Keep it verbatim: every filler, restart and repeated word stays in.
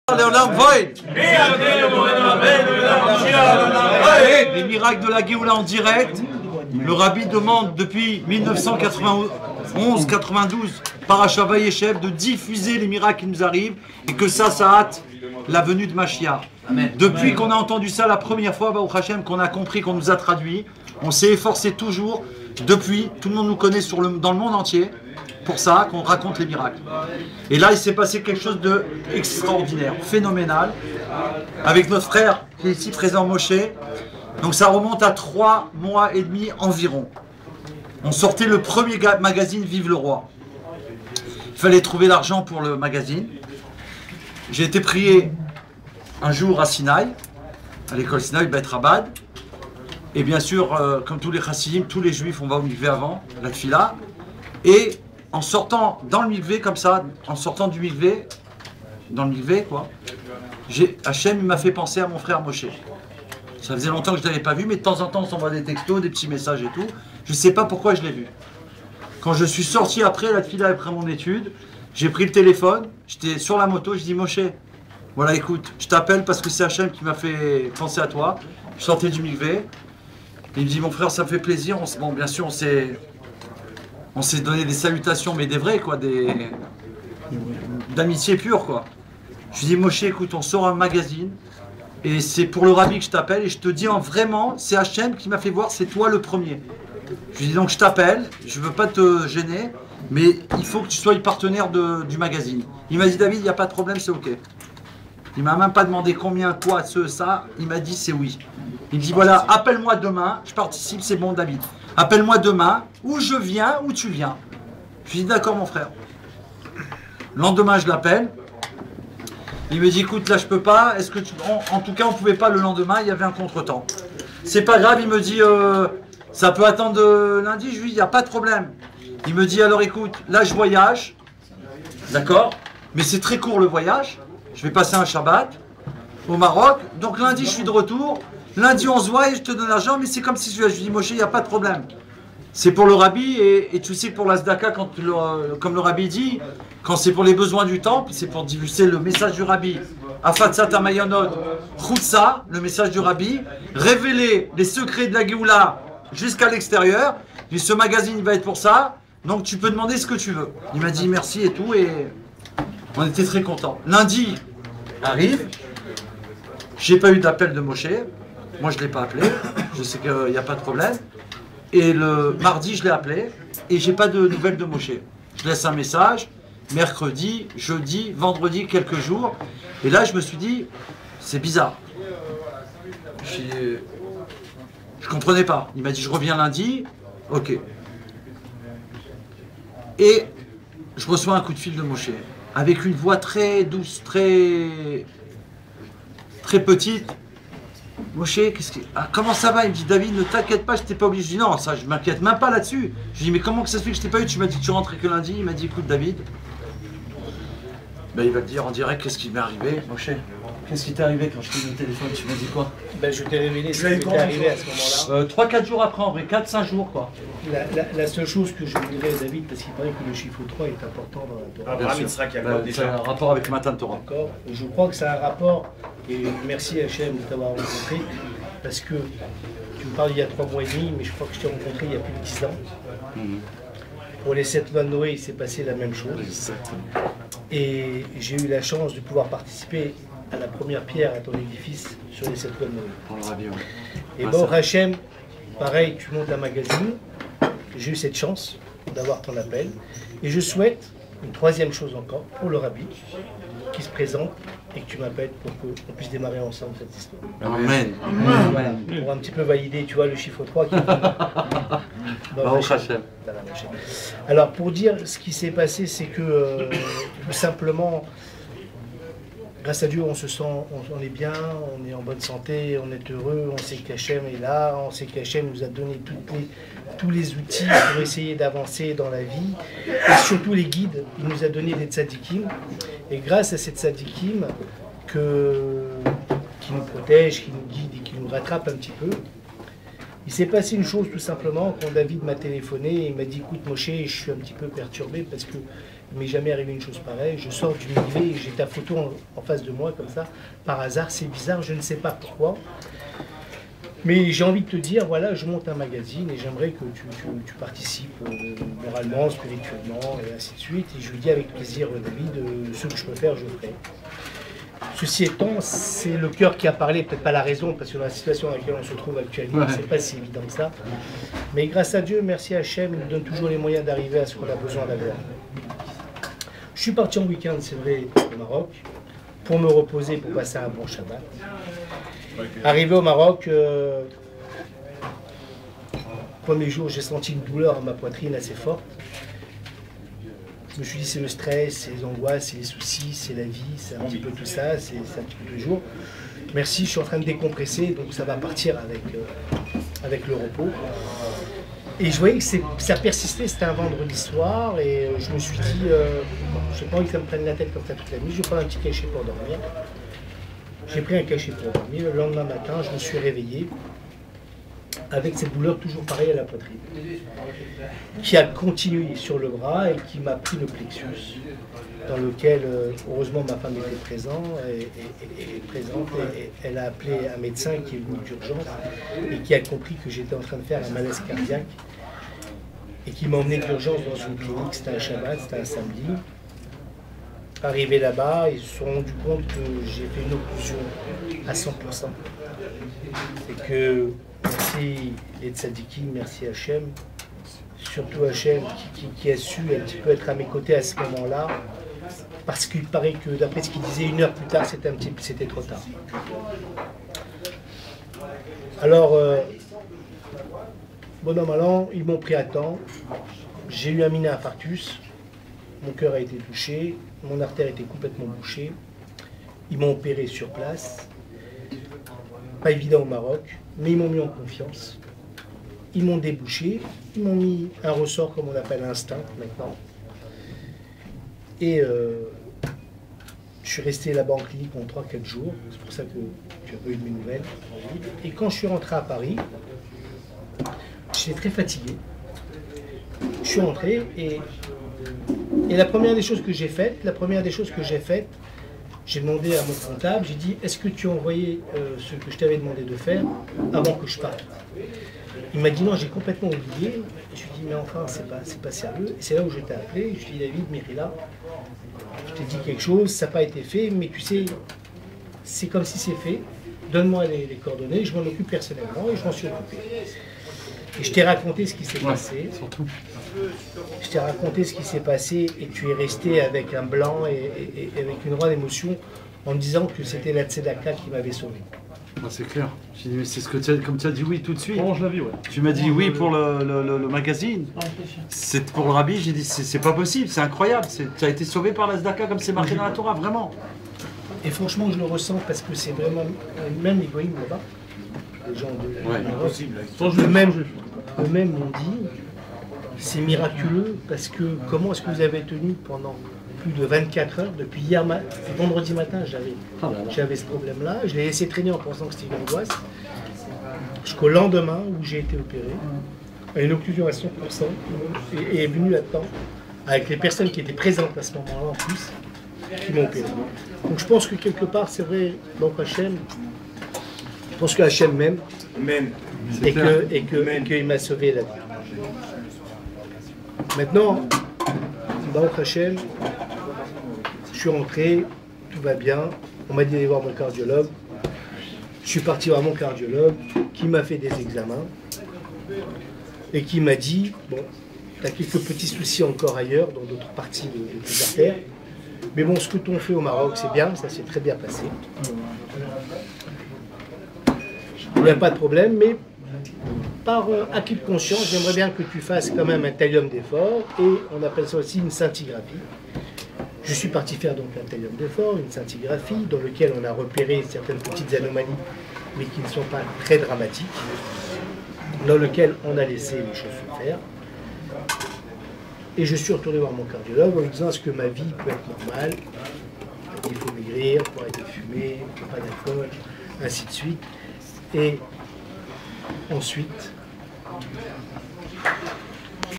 Les miracles de la Géoula en direct. Le Rabbi demande depuis mille neuf cent quatre-vingt-onze quatre-vingt-douze par Hachava Yeshev de diffuser les miracles qui nous arrivent et que ça, ça hâte la venue de Mashiach. Amen. Depuis qu'on a entendu ça la première fois, Baruch Hashem, qu'on a compris, qu'on nous a traduit, on s'est efforcé toujours. Depuis, tout le monde nous connaît sur le, dans le monde entier pour ça, qu'on raconte les miracles. Et là, il s'est passé quelque chose d'extraordinaire, phénoménal, avec notre frère qui est ici présent, Moshe. Donc ça remonte à trois mois et demi environ. On sortait le premier magazine Vive le Roi. Il fallait trouver l'argent pour le magazine. J'ai été prié un jour à Sinaï, à l'école Sinaï, Beit Rabad. Et bien sûr, euh, comme tous les chassidim, tous les juifs, on va au mikvé avant, la tfila. Et en sortant dans le mikvé, comme ça, en sortant du mikvé, dans le mikvé, quoi, Hachem m'a fait penser à mon frère Moshe. Ça faisait longtemps que je ne l'avais pas vu, mais de temps en temps, on s'envoie des textos, des petits messages et tout. Je ne sais pas pourquoi je l'ai vu. Quand je suis sorti après la tfila, après mon étude, j'ai pris le téléphone, j'étais sur la moto, je dis Moshe, voilà, écoute, je t'appelle parce que c'est Hachem qui m'a fait penser à toi. Je sortais du mikvé. Il me dit, mon frère, ça me fait plaisir. On, bon, bien sûr, on s'est on s'est donné des salutations, mais des vrais, quoi, des d'amitié pure, quoi. Je lui dis, Moshe, écoute, on sort un magazine, et c'est pour le Rabbi que je t'appelle, et je te dis, en vraiment, c'est Hachem qui m'a fait voir, c'est toi le premier. Je lui dis, donc je t'appelle, je veux pas te gêner, mais il faut que tu sois le partenaire de, du magazine. Il m'a dit, David, il n'y a pas de problème, c'est ok. Il m'a même pas demandé combien, quoi, ce, ça, il m'a dit, c'est oui. Il me dit, voilà, appelle-moi demain, je participe, c'est bon, David. Appelle-moi demain, ou je viens, ou tu viens. Je lui dis, d'accord, mon frère. Le lendemain, je l'appelle. Il me dit, écoute, là, je peux pas. Est-ce que tu... En, en tout cas, on pouvait pas le lendemain, il y avait un contretemps. C'est pas grave, il me dit, euh, ça peut attendre lundi. Je lui dis, il n'y a pas de problème. Il me dit, alors écoute, là, je voyage. D'accord? Mais c'est très court, le voyage. Je vais passer un Shabbat au Maroc. Donc, lundi, je suis de retour. Lundi, on se voit et je te donne l'argent, mais c'est comme si je lui dis, Moshe, il n'y a pas de problème. C'est pour le Rabbi, et, et tu sais que pour la Zdaka, quand le, comme le Rabbi dit, quand c'est pour les besoins du temple, c'est pour diffuser le message du Rabbi. Afatzat Amayanot, Chutza, le message du Rabbi, révéler les secrets de la Géoula jusqu'à l'extérieur. Et ce magazine va être pour ça, donc tu peux demander ce que tu veux. Il m'a dit merci et tout, et on était très contents. Lundi arrive, j'ai pas eu d'appel de Moshe. Moi, je ne l'ai pas appelé, je sais qu'il n'y a pas de problème. Et le mardi, je l'ai appelé, et j'ai pas de nouvelles de Moshe. Je laisse un message, mercredi, jeudi, vendredi, quelques jours. Et là, je me suis dit, c'est bizarre. Je ne comprenais pas. Il m'a dit, je reviens lundi. Ok. Et je reçois un coup de fil de Moshe, avec une voix très douce, très, très petite. Moshe, qu'est-ce que... ah, comment ça va? Il me dit, David, ne t'inquiète pas, je t'ai pas oublié. Je dis, non, ça, je m'inquiète même pas là-dessus. Je dis, mais comment que ça se fait que je t'ai pas eu? Tu m'as dit que tu rentrais que lundi. Il m'a dit, écoute, David, ben, il va te dire en direct qu'est-ce qui m'est arrivé. Moshe, qu'est-ce qui t'est arrivé quand je t'ai eu au téléphone? Tu m'as dit quoi? Ben, je t'ai révélé ce qui t'est arrivé à ce moment-là. euh, trois quatre jours après, en vrai, quatre cinq jours, quoi. La, la, la seule chose que je dirais à David, parce qu'il paraît que le chiffre trois est important dans la Torah. Abraham Yitzhak Yaakov, Ben, déjà. c'est un rapport avec le matin de Torah. D'accord. Je crois que ça a un rapport, et merci Hachem de t'avoir rencontré, parce que tu me parles il y a trois mois et demi, mais je crois que je t'ai rencontré il y a plus de dix ans. Mm-hmm. Pour les sept lois de Noé, il s'est passé la même chose. Exactement. Et j'ai eu la chance de pouvoir participer à la première pierre à ton édifice sur les sept lois de Noé. Pour le Rabbi, ouais. Et bon, Hachem, pareil, tu montes la magazine. J'ai eu cette chance d'avoir ton appel. Et je souhaite une troisième chose encore pour le Rabbi qui se présente et que tu m'appelles pour qu'on puisse démarrer ensemble cette histoire. Amen. Amen. Voilà, pour un petit peu valider, tu vois, le chiffre trois qui est... Bon, Hachem. Alors, pour dire ce qui s'est passé, c'est que euh, tout simplement, grâce à Dieu, on se sent, on, on est bien, on est en bonne santé, on est heureux, on sait qu'Hachem est là, on sait qu'Hachem nous a donné toutes les, tous les outils pour essayer d'avancer dans la vie, et surtout les guides. Il nous a donné des tzadikim, et grâce à ces tzadikim que, qui nous protègent, qui nous guident et qui nous rattrapent un petit peu, il s'est passé une chose tout simplement quand David m'a téléphoné et il m'a dit écoute Moshe, je suis un petit peu perturbé parce que Il m'est jamais arrivé une chose pareille. Je sors du milieu et j'ai ta photo en, en face de moi comme ça, par hasard. C'est bizarre, je ne sais pas pourquoi. Mais j'ai envie de te dire, voilà, je monte un magazine et j'aimerais que tu, tu, tu participes euh, moralement, spirituellement, et ainsi de suite. Et je lui dis avec plaisir, David, euh, ce que je peux faire, je ferai. Ceci étant, c'est le cœur qui a parlé, peut-être pas la raison, parce que dans la situation dans laquelle on se trouve actuellement, ouais. c'est pas si évident que ça. Mais grâce à Dieu, merci à Hachem, il nous donne toujours les moyens d'arriver à ce qu'on a besoin d'avoir. Je suis parti en week-end, c'est vrai, au Maroc, pour me reposer, pour passer un bon Shabbat. Arrivé au Maroc, euh, premier jour, j'ai senti une douleur à ma poitrine assez forte. Je me suis dit, c'est le stress, c'est les angoisses, c'est les soucis, c'est la vie, c'est un petit peu tout ça, c'est un petit peu le jour. Merci, je suis en train de décompresser, donc ça va partir avec, euh, avec le repos. Et je voyais que ça persistait, c'était un vendredi soir, et je me suis dit, euh, je n'ai pas envie que ça me prenne la tête comme ça toute la nuit, je vais prendre un petit cachet pour dormir. J'ai pris un cachet pour dormir. Le lendemain matin, je me suis réveillé avec cette douleur toujours pareille à la poitrine, qui a continué sur le bras et qui m'a pris le plexus, dans lequel, heureusement, ma femme était présente et, et, et, et présente et, et elle a appelé un médecin qui est venu d'urgence et qui a compris que j'étais en train de faire un malaise cardiaque et qui m'a emmené d'urgence dans une clinique. C'était un Shabbat, c'était un samedi. Arrivé là-bas, ils se sont rendus compte que j'ai fait une occlusion à cent pour cent. Et que, merci les tzadikim, merci Hachem, surtout Hachem qui, qui, qui a su un petit peu être à mes côtés à ce moment-là, parce qu'il paraît que, d'après ce qu'il disait, une heure plus tard, c'était un petit, c'était trop tard. Alors, euh, bon an, mal an, ils m'ont pris à temps, j'ai eu un mini infarctus, mon cœur a été touché, mon artère était complètement bouchée. Ils m'ont opéré sur place. Pas évident au Maroc, mais ils m'ont mis en confiance. Ils m'ont débouché, ils m'ont mis un ressort comme on appelle instinct maintenant. Et euh, je suis resté là-bas en clinique en trois quatre jours. C'est pour ça que tu as pas eu de mes nouvelles. Et quand je suis rentré à Paris, j'étais très fatigué. Je suis rentré et Et la première des choses que j'ai faites, la première des choses que j'ai faites, j'ai demandé à mon comptable, j'ai dit, est-ce que tu as envoyé euh, ce que je t'avais demandé de faire avant que je parte? Il m'a dit non, j'ai complètement oublié. Je lui ai dit, mais enfin, c'est pas, c'est pas sérieux. Et c'est là où je t'ai appelé, je lui ai dit, David, Myrila, je t'ai dit quelque chose, ça n'a pas été fait, mais tu sais, c'est comme si c'est fait. Donne-moi les, les coordonnées, je m'en occupe personnellement et je m'en suis occupé. Et je t'ai raconté ce qui s'est ouais, passé. Surtout. Je t'ai raconté ce qui s'est passé et tu es resté avec un blanc et, et, et avec une grande émotion en me disant que c'était la tzedaka qui m'avait sauvé. Ah, c'est clair. J'ai dit, mais c'est ce que tu as, comme tu as dit oui tout de suite. Orange la vie, ouais. Tu m'as dit oui pour le, le, le, le magazine. C'est pour le rabbi, j'ai dit c'est pas possible, c'est incroyable. Tu as été sauvé par la tzedaka comme c'est marqué dans la Torah, vraiment. Et franchement, je le ressens parce que c'est vraiment, même les goïms là-bas, les gens de ouais, impossible. Eux-mêmes eux-mêmes m'ont dit, c'est miraculeux parce que comment est-ce que vous avez tenu pendant plus de vingt-quatre heures, depuis hier matin, vendredi matin, j'avais j'avais ce problème-là, je l'ai laissé traîner en pensant que c'était une angoisse, jusqu'au lendemain où j'ai été opéré, une occlusion à cent pour cent, et, et est venu là-dedans, avec les personnes qui étaient présentes à ce moment-là en plus, qui m'ont opéré. Donc je pense que quelque part, c'est vrai, donc Hachem, je pense que Hachem m'aime, et que et que et qu'il m'a sauvé la vie. Maintenant, Baruch Hachem, je suis rentré, tout va bien. On m'a dit d'aller voir mon cardiologue. Je suis parti voir mon cardiologue qui m'a fait des examens et qui m'a dit, bon, tu as quelques petits soucis encore ailleurs, dans d'autres parties de, de tes artères. Mais bon, ce que t'ont fait au Maroc, c'est bien, ça s'est très bien passé. Il n'y a pas de problème, mais par euh, acquis de conscience, j'aimerais bien que tu fasses quand même un thallium d'effort, et on appelle ça aussi une scintigraphie. Je suis parti faire donc un thallium d'effort, une scintigraphie, dans lequel on a repéré certaines petites anomalies, mais qui ne sont pas très dramatiques, dans lequel on a laissé les choses se faire. Et je suis retourné voir mon cardiologue en lui disant est-ce que ma vie peut être normale? Il faut maigrir, pour arrêter de fumer, pas d'alcool, ainsi de suite. Et ensuite,